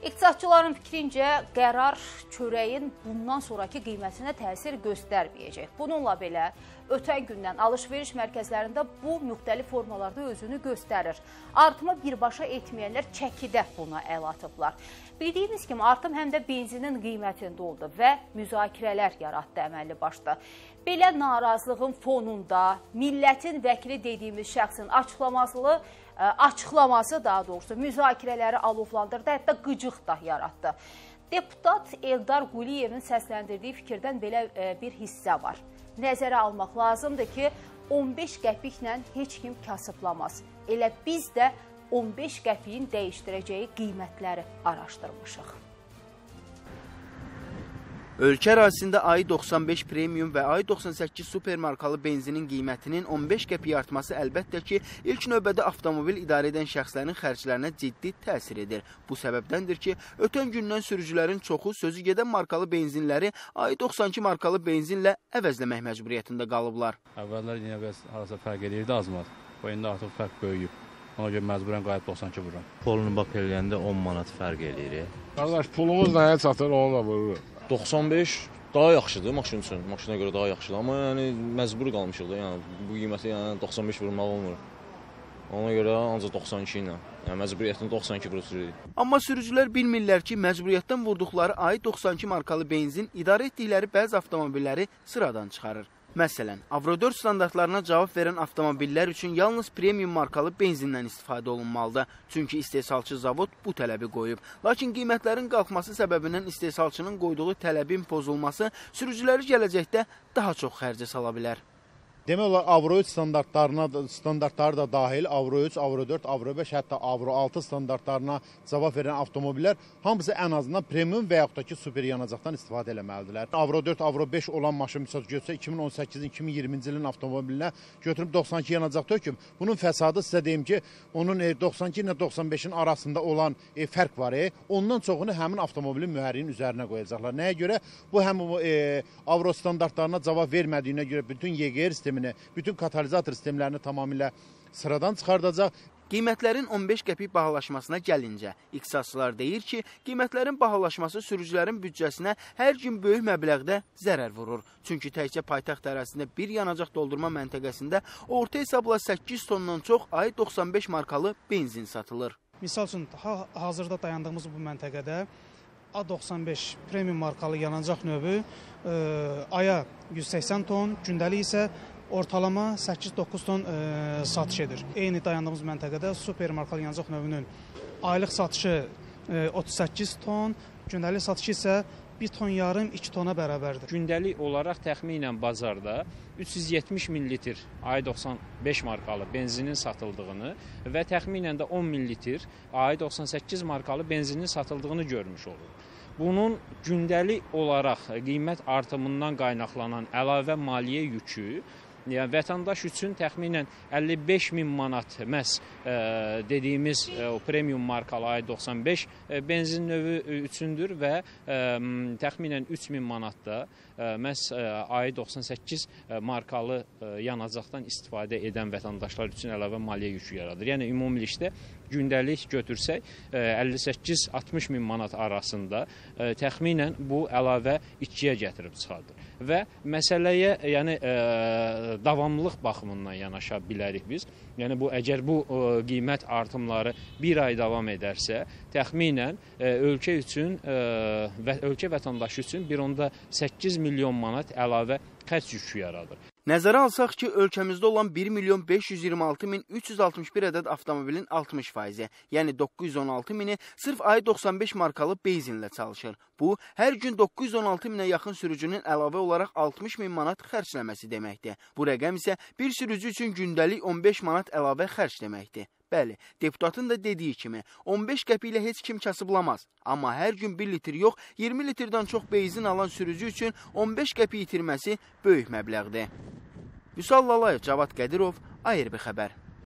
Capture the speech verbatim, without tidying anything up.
İqtisadçıların fikrincə qərar çörəyin bundan sonraki qiymətinə təsir göstərməyəcək. Bununla belə ötən gündən alış-veriş mərkəzlərində bu müxtəlif formalarda özünü göstərir. Artımı birbaşa etməyənlər çəkidə buna əl atıblar. Bildiyimiz kimi artım həm də benzinin qiymətində oldu və müzakirələr yaratdı əməlli başda. Belə narazılığın fonunda millətin vəkili dediyimiz şəxsin açıqlaması, açıqlaması daha doğrusu müzakirələri alovlandırdı, hətta qıcıq da yaratdı. Deputat Eldar Quliyevin səsləndirdiyi fikirdən belə bir hissə var. Nəzərə almaq lazımdır ki, on beş qəpiklə heç kim kasıblamaz. Elə biz də on beş qəpiyin dəyişdirəcəyi qiymətləri araşdırmışıq. Ölkə ərazisində A I doxsan beş premium və A I doxsan səkkiz super markalı benzinin qiymətinin on beş qəpik artması əlbəttə ki, ilk növbədə avtomobil idarə edən şəxslərin xərclərinə ciddi təsir edir. Bu səbəbdəndir ki, ötən gündən sürücülərin çoxu sözü gedən markalı benzinləri A I doxsan iki markalı benzinlə əvəzləmək məcburiyyətində qalıblar. Əvvəllər yenə biraz harasa fərq edirdi azmaz. Bu indi artıq fərq böyüyüb. Ona görə məcburən qayıb doxsan iki vururam. Polunu bak eləyəndə on manat fərq edir. Qardaş, pulumuz nəyə çatır, onu da vururuq. doxsan beş daha yaxşıdır maşın üçün, maşına görə daha yaxşıdır, amma yəni məcbur qalmışıq da, yəni bu qiyməti yəni doxsan beş vurmaq olmur. Ona görə ancaq doxsan iki ilə, yəni məcburiyyətini doxsan iki vururuq. Amma sürücülər bilmirlər ki, məcburiyyətdən vurduqları A I doxsan iki markalı benzin idarə etdikləri bəzi avtomobilləri sıradan çıxarır. Məsələn, Avro dörd standartlarına cavab verən avtomobillər üçün yalnız premium markalı benzindən istifadə olunmalıdır. Çünki istehsalçı zavod bu tələbi qoyub. Lakin qiymətlərin qalxması səbəbindən istehsalçının qoyduğu tələbin pozulması sürücüləri gələcəkdə daha çox xərcə sala bilər. Demək olar, Avro üç standartlarına, standartları da dahil, Avro üç, Avro dörd, Avro beş, hətta Avro altı standartlarına cavab verən avtomobillər hamısı ən azından premium və yaxud da ki, super yanacaqdan istifadə eləməlidirlər. Avro dörd, Avro beş olan maşın misal götürsə iki min on səkkizin iki min iyirminci ilin avtomobilinə götürüb doxsan iki yanacaq töküm. Bunun fəsadı sizə deyim ki, onun doxsan iki ilə doxsan beşin arasında olan e, fərq var. E, ondan çoxunu həmin avtomobilin mühərrinin üzərinə qoyacaqlar. Nəyə görə? Bu həm e, Avro standartlarına cavab vermədiyinə görə bütün Y G R sistemi, bütün katalizator sistemlərini tamamilə sıradan çıxardacaq. Qiymətlərin on beş qəpik bahalaşmasına gəlincə, iqtisadçılar deyir ki, qiymətlərin bahalaşması sürücülərin büdcəsinə hər gün böyük məbləğdə zərər vurur. Çünki təkcə paytaxt ərazisində bir yanacaq doldurma məntəqəsində orta hesabla səkkiz tondan çox A I doxsan beş markalı benzin satılır. Misal üçün, hazırda dayandığımız bu məntəqədə A doxsan beş premium markalı yanacaq növü e, aya yüz səksən ton, gündəlik isə ortalama səkkiz doqquz ton e, satış edir. Eyni dayandığımız məntəqədə super markalı yanacaq növünün aylıq satışı e, otuz səkkiz ton, gündəlik satışı isə bir ton yarım, iki tona bərabərdir. Gündəlik olaraq təxminən bazarda üç yüz yetmiş min litr A I doxsan beş markalı benzinin satıldığını və təxminən də on min litr A I doxsan səkkiz markalı benzinin satıldığını görmüş olur. Bunun gündəlik olaraq qiymət artımından qaynaqlanan əlavə maliyyə yükü, yəni vətəndaş üçün təxminən əlli beş min manat məhz e, dediyimiz e, o premium markalı A I doxsan beş e, benzin növü üçündür və e, təxminən üç min manat da e, məhz e, A I doxsan səkkiz e, markalı e, yanacaqdan istifadə edən vətəndaşlar üçün əlavə maliyyə yükü yaradır. Yəni ümumilikdə gündəlik götürsək e, əlli səkkiz altmış min manat arasında e, təxminən bu əlavə ikiyə gətirib çıxardır. Və məsələyə yəni e, davamlılıq baxımından yanaşa bilərik biz. Yəni bu əgər bu ə, qiymət artımları bir ay davam edərsə, təxminən ə, ölkə üçün ə, və ölkə vətəndaşı üçün bir onda səkkiz milyon manat əlavə xərc yükü yaradır. Nəzərə alsaq ki, ölkəmizdə olan bir milyon beş yüz iyirmi altı min üç yüz altmış bir ədəd avtomobilin altmış faizi, yəni doqquz yüz on altı mini sırf A I doxsan beş markalı benzinlə çalışır. Bu, hər gün doqquz yüz on altı minə yaxın sürücünün əlavə olaraq altmış min manat xərcləməsi deməkdir. Bu rəqəm isə bir sürücü üçün gündəlik on beş manat əlavə xərc deməkdir. Bəli, deputatın da dediyi kimi on beş qəpik ilə heç kim kasıblamaz. Amma hər gün bir litr yox, iyirmi litrdən çox benzin alan sürücü üçün on beş qəpik itirməsi böyük məbləğdir. Vüsal Lalayev, Cavad Qədirov, A R B xəbər.